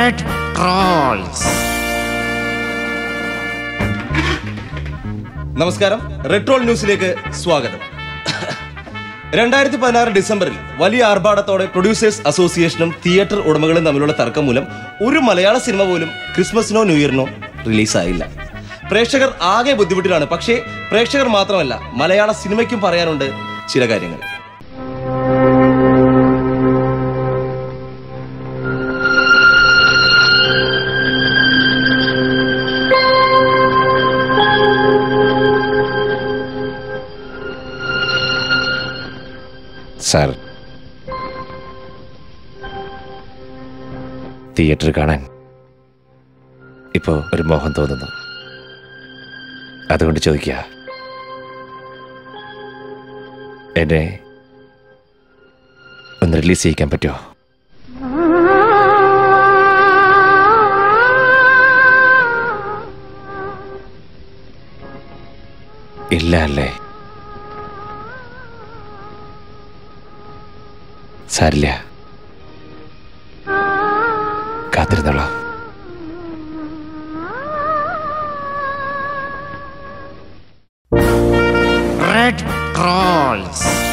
Red Trolls. നമസ്കാരം, red troll ന്യൂസിലേക്ക് സ്വാഗതം. 2016 ഡിസംബറിൽ വലിയ ആർഭാടത്തോടെ പ്രൊഡ്യൂസേഴ്സ് അസോസിയേഷനും തിയേറ്റർ ഉടമകളും തമ്മിലുള്ള തർക്കം മൂലം ഒരു മലയാള സിനിമ പോലും ക്രിസ്മസിനോ ന്യൂ ഇയറിനോ റിലീസായില്ല. പ്രേക്ഷകർ ആകെ ബുദ്ധിമുട്ടിലാണ്. പക്ഷേ പ്രേക്ഷകർ മാത്രമല്ല, മലയാള സിനിമയ്ക്കും പറയാനുണ്ട് ചില കാര്യങ്ങൾ. സാർ, തിയേറ്റർ കാണാൻ ഇപ്പോ ഒരു മോഹം തോന്നുന്നു. അതുകൊണ്ട് ചോദിക്കുക, എന്നെ ഒന്ന് റിലീസ് ചെയ്യിക്കാൻ പറ്റുമോ? ഇല്ല അല്ലേ? സാരില്ല, കാത്തിരുന്നോളാം. Red Trolls.